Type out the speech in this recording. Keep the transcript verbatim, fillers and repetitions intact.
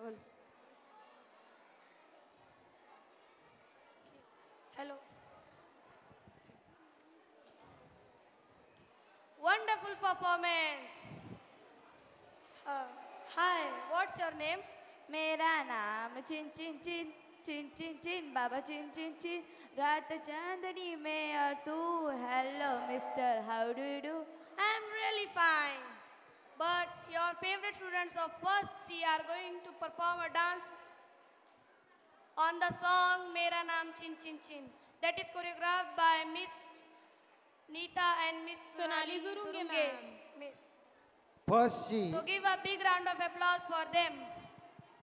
Well, hello. Wonderful performance. Uh, hi, what's your name? मेरा नाम चिन चिन चिन चिन चिन चिन बाबा चिन चिन चिन रात चांदनी में और तू hello mister how do you do I'm really fine. But your favorite students of first C are going to perform a dance on the song Mera Naam Chin Chin Chin. That is choreographed by Miss Neeta and Miss Sonali Zurunge, ma'am. Miss. First C. So give a big round of applause for them.